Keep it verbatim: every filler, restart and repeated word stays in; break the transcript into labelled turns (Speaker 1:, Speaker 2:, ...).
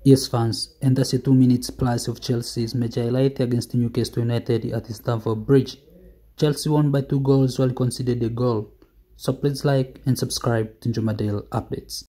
Speaker 1: Yes fans, and that's a two minutes plus of Chelsea's match highlight against Newcastle United at Stamford Bridge. Chelsea won by two goals while conceded a goal. So please like and subscribe to Njumadale updates.